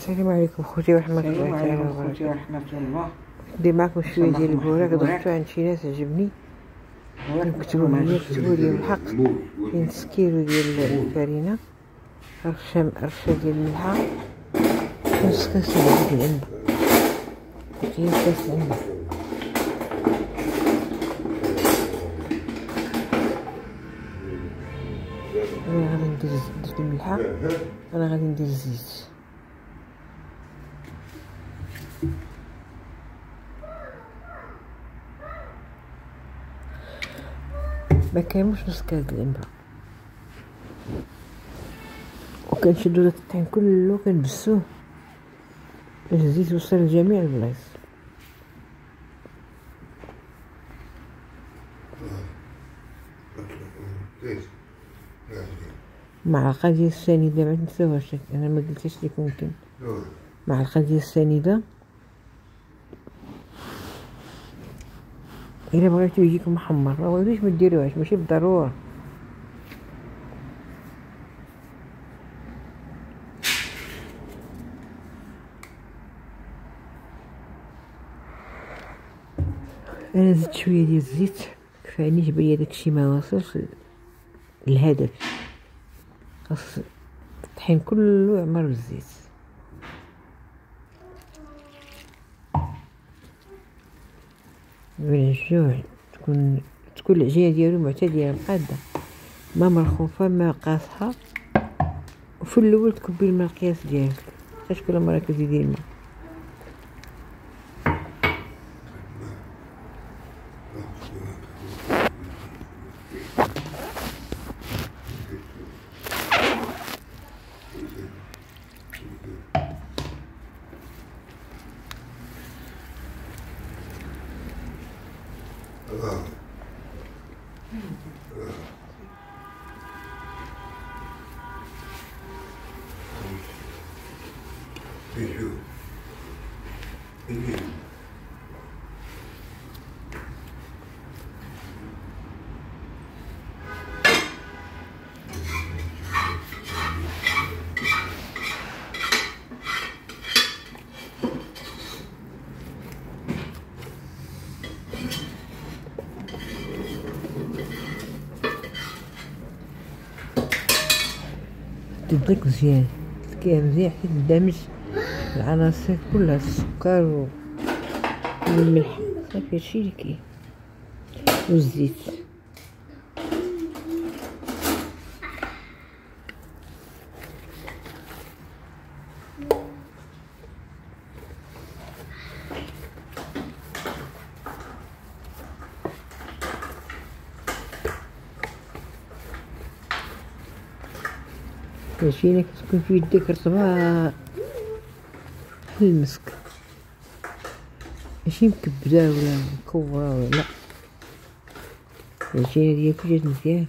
السلام عليكم خوتي ورحمة الله تعالى وبركاته. ندير معكم شوية ديال البوراك ضفتو عند شي ناس عجبني، كتبوا لي بالحق كاين نص كيلو ديال الفرينة، رشة ديال الملحة، نص كاس ديال العنبة، كاين كاس العنبة. انا غادي ندير درت الملحة، انا غادي ندير الزيت. ما كاينش نص كاس العنبة، وكنشدو داك الطحين كله كنبسوه باش الزيت يوصل لجميع البلايص. معلقة ديال السنيدة ما تنساوهاش، انا ما قلتش لكم ممكن معلقة ديال السنيدة. الا بغيتو يجيكم محمر ما بغيتوش ما ديروهاش، ماشي بالضروره. انا زدت شويه ديال الزيت كفايني، تبان داكشي ما واصلش الهدف، خاص الطحين كله يعمر بالزيت. بالجوع تكون العجينه ديالو معتدله مقاده، ما مرخوفه ما قاصحه، وفي الاول تكبي الماء القياس ديالك، حيت كل مره كتزيدي الماء. تدلك مزيان، تسكيها مزيان حتى تندمج العناصر كلها، السكر والملح، صافي هادشي اللي كاين، والزيت. العجينة كتكون في يديك رطبة بحال المسك، ماشي مكبدة ولا مكورة ولا لا، العجينة ديالك جات مزيان.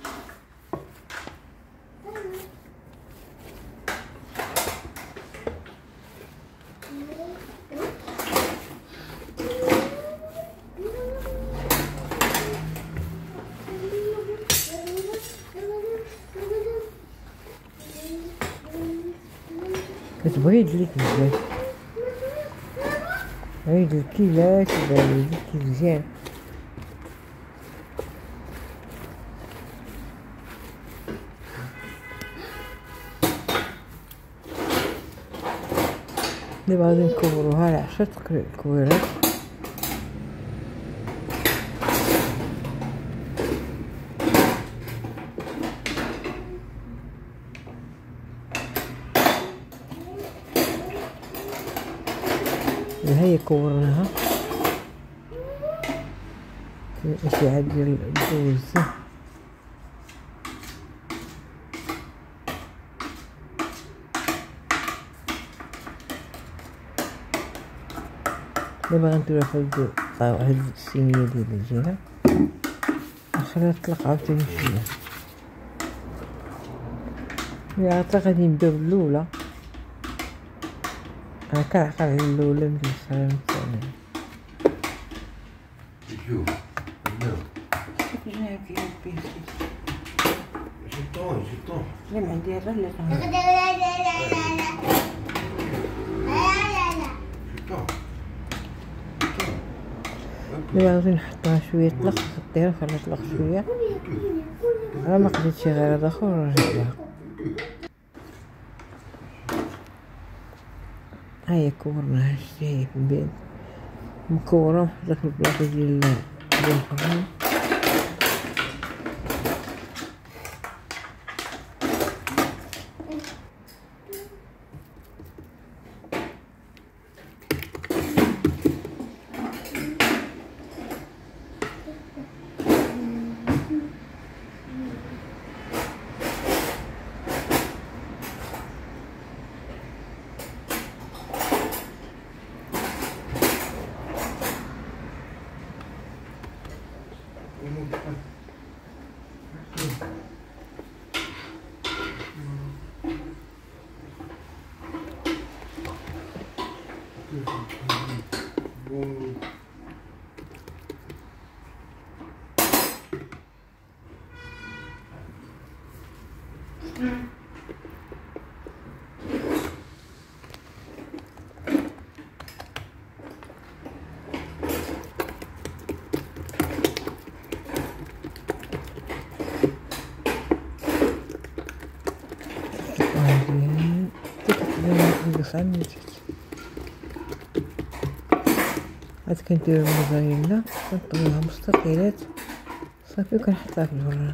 كتبغي يدلك مزيان، يدلكي لا كيبان يدلكي مزيان. دابا غادي نكوروها على 10 كويرات. هي كورناها الاشعه ديال الضوء الزين. دابا غنديروها في هاد الصينيه ديال العجينه، نخليها تطلق عاوتاني شويه. ملي غتطلق غادي نبداو بالاولى، انا كنعقل على الاولى ندير الصغير الثاني. شوف جاك يا بيسي جيتون لا ما عندي غير لا دابا غادي نحطها شويه طلق، خديها نخليها تطلق شويه، راه ما قديت شي غير هذا اخر ورجعتها. هاهي كورناها، شتي هي في البيت مكورة وحطيتها في البلاطو ديال الفران. هاد كندير الموزاريلا كنطويها مستطيلات صافي وكنحطها في الفران.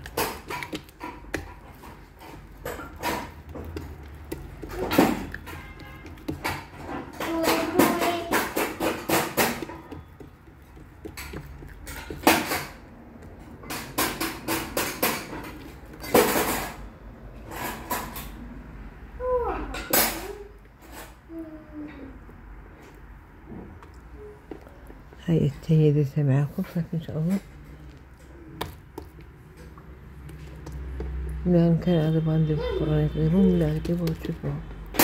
هاي التانية درتها معاكم صافي ان شاء الله. لا كان هذا بغا ندير الفرانيت غيرهم ولا كي بغيتو تشوفوهم.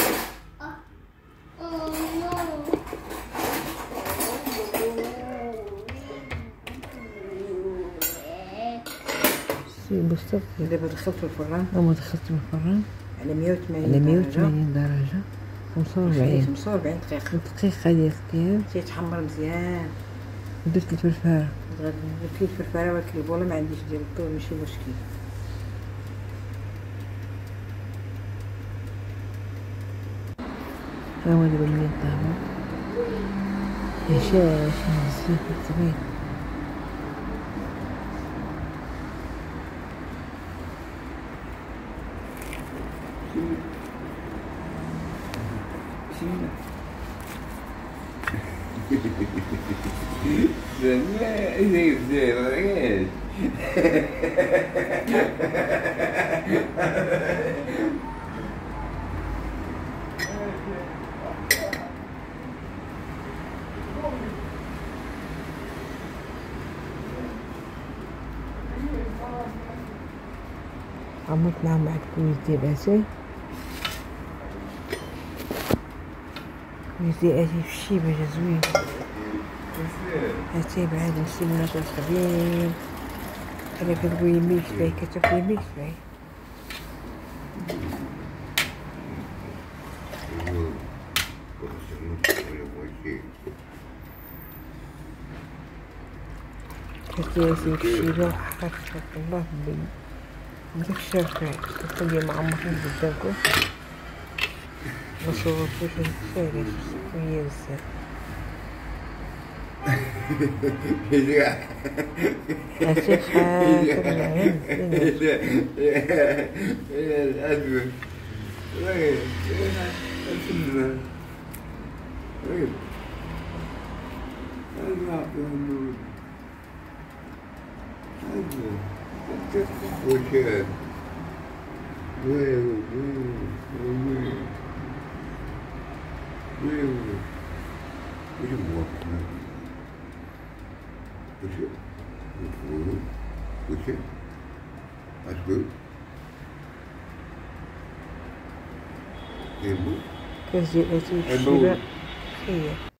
بوستر دابا دخلت الفران، دخلت الفران على 180 درجة 45 دقيقة ديال الطياب. تيتحمر مزيان. درت الفرفارة، درت الفرفارة ولكن البوله ما عنديش ديال الطول ماشي مشكل. ها هو دابا منين طابو هشاش مزيان زوين. عملت معهم واحد كويس ديال اتاي، كويس ديال اتاي في الشيبة جا زوين. اتاي بعد نسينا خفيف انا كنقول يميك باي كتاكل يميك باي. كتير في الشيبة وحقات تبارك الله بلي داك الشرفاء كتكون ديال معمرين قدامكم مصورتوش هادشي علاش هي بزاف. هادشي وشاد كاس ديال اتاي في الشيبة هي